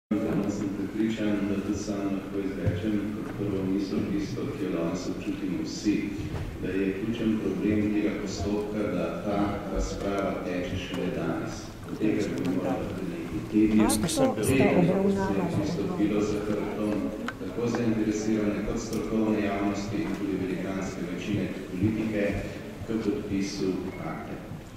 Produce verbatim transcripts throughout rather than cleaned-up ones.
sem prepričan, da tudi sam lahko izrečem kot prvo misel tisto, ki jo danes občutimo vsi, da je ključen problem tega postopka, da ta razprava teče šele danes. Od tega bi morala prenehti tedje, pristopilo za hrbtom tako zainteresirane kot strokovne javnosti in tudi velikanske večine politike k podpisu akte.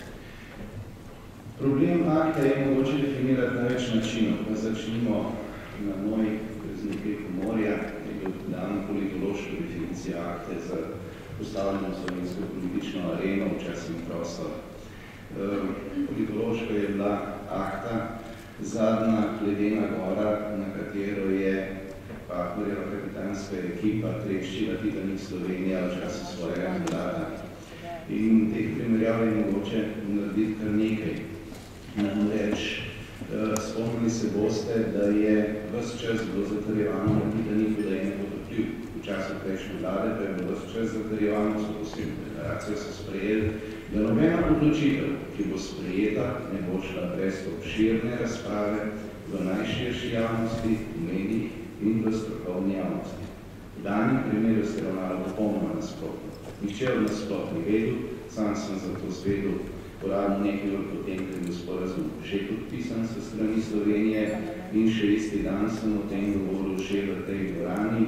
Problem akta je mogoče definirati na več načinov. Pa začnimo na moj preznikaj Pomorja, ki je dan politološko definicijo akte za postavljeno slovensko politično areno, včasih in prostor. Politološko je bila akta zadnja ledena gora, na katero je Pahorjeva kapitanska ekipa treščila Titanik Slovenija v času svojega mandata. In teh primerjav je mogoče narediti kar nekaj. Namreč, spomnili se boste, da je ves čas bilo zatrjevano na Titaniku, da je nepotopljiv. V času prejšnje vlade pa je bilo ves čas zatrjevano, so posebno deklaracijo so sprejeli, da nobena odločitev, ki bo sprejeta, ne bo šla brez obširne razprave v najširši javnosti, v medijih in v strokovni javnosti. V danem primeru se ravnalo popolnoma nasprotno. Nihče od nas sploh ni vedel, sam sem zato zvedel poradno nekaj ur potem, ker je bil sporazum že podpisan sa strani Slovenije in še isti dan sem o tem govoril že v tej dvorani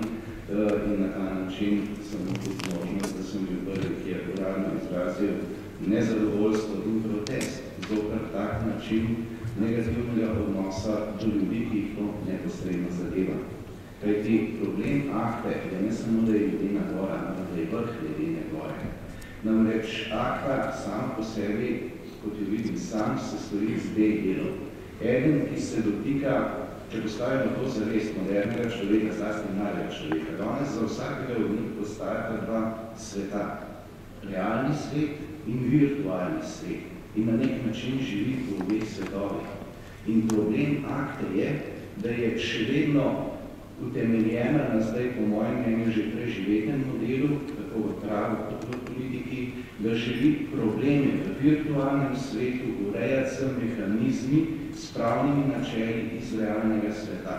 in na ta način sem tudi možnost, da sem bil prvi, ki je uradno izrazil nezadovoljstvo in protest zoper tak način negativnega odnosa do ljudi, ki jih to neposredno zadeva. Kajti problem akte je ne samo, da je ledena gora, ampak da je vrh ledene gore. Namreč akta sama po sebi, kot jo vidim sam, se stoji z dveh delov. Eden, ki se dotika, če postavimo to zares modernega človeka, zlasti mladega človeka. Danes za vsakega od njih postajata dva sveta. Realni svet in virtualni svet. In na nek način živi v obeh svetovih. In problem akte je, da je še vedno utemeljena na zdaj, po mojem mnenju, že preživetem modelu, tako v pravu kot v politiki, da želi probleme v virtualnem svetu urejati z mehanizmi, s pravnimi načeli iz realnega sveta.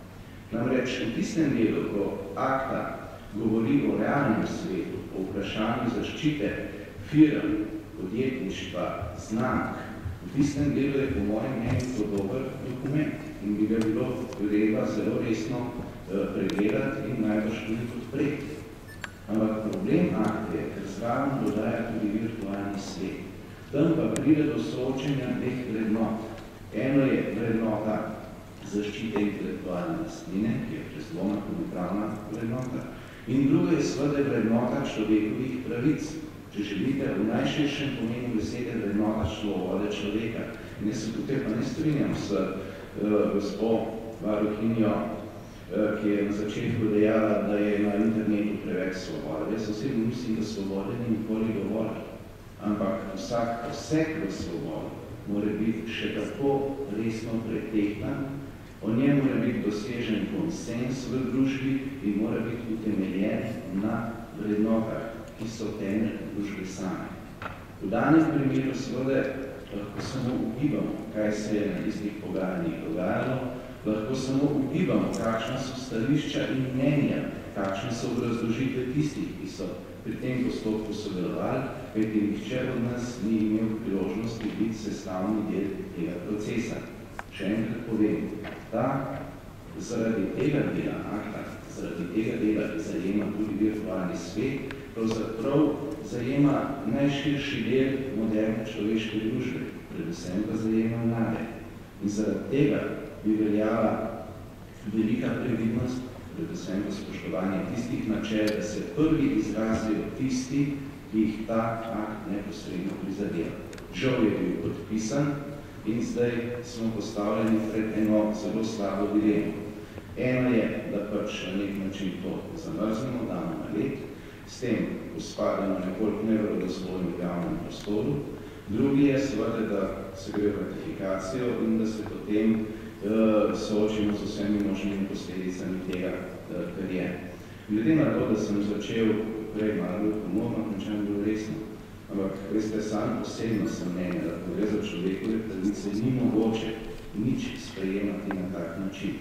Namreč v tistem delu, ko akta govori o realnem svetu, o vprašanju zaščite firm, podjetništva, znank, v tistem delu je po mojem mnenju to dober dokument in bi ga bilo treba zelo resno pregledati in najbrž tudi podpreti. Ampak problem akte je, ker zraven dodaja tudi virtualni svet. Tam pa pride do soočenja dveh vrednot. Eno je vrednota zaščite intelektualne lastnine, ki je prezlona pravna vrednota, in druga je seveda vrednota človekovih pravic. Če želite, v najširšem pomenu besede vrednota svobode človeka. In jaz se tukaj pa ne strinjam s gospo varuhinjo, ki je na začetku dejala, da je na internetu preveč svobode. Jaz osebno mislim, da svobode ni nikoli dovolj. Ampak vsak poseg v svobodo mora biti še tako resno pretehtan, o njem mora biti dosežen konsens v družbi in mora biti utemeljen na vrednotah, ki so temelj družbe same. V danem primeru seveda lahko samo ugibamo, kaj se je na tistih pogajanjih dogajalo, lahko samo ugibamo, kakšna so stališča in mnenja, kakšne so obrazložitve tistih, ki so pri tem postopku sodelovali, kajti nihče od nas ni imel priložnosti biti sestavni del tega procesa. Še enkrat povem, da zaradi tega dela akta, zaradi tega dela, ki zajema tudi virtualni svet, pravzaprav zajema najširši del moderne človeške družbe, predvsem pa zajema mlade. In zaradi tega bi veljala velika previdnost, predvsem pa spoštovanje tistih načel, da se prvi izrazijo tisti, ki jih ta akt neposredno prizadeva. Žal je bil podpisan in zdaj smo postavljeni pred eno zelo slabo dilemo. Eno je, da pač na nek način to zamrznemo, damo na let, s tem uspademo nekoliko neverodostojno v javnem prostoru. Drugi je seveda, da se gre v ratifikacijo in da se potem uh, soočimo z vsemi možnimi posledicami tega, uh, kar je. Glede na to, da sem začel prej malo pomorno, končam bil resno. Ampak, veste, sam posebno sem mnenja, da ko gre za človekove pravice, ni mogoče nič sprejemati na tak način.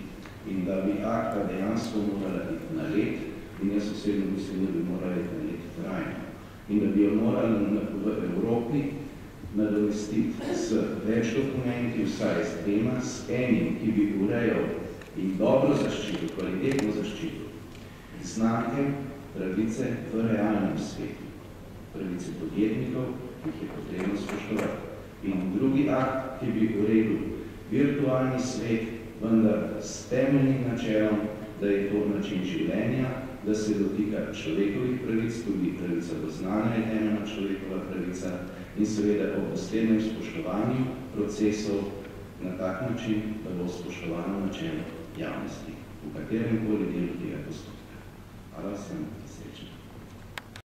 in da bi akta dejansko morala iti na let, in jaz osebno mislim, da bi morala iti na let trajno. In da bi jo morali v Evropi nadomestiti s več dokumenti, vsaj s dvema, s enim, ki bi urejal in dobro zaščitil, kvalitetno zaščitil znake, pravice v realnem svetu, pravice podjetnikov, ki jih je potrebno spoštovati. In drugi akt, ki bi uredil virtualni svet, vendar s temeljnim načelom, da je to način življenja, da se dotika človekovih pravic, tudi pravica do znanja je temeljna človekova pravica in seveda o poslednem spoštovanju procesov na tak način, da bo spoštovano načelo javnosti v katerem koli delu tega postopka. Hvala, sem srečen.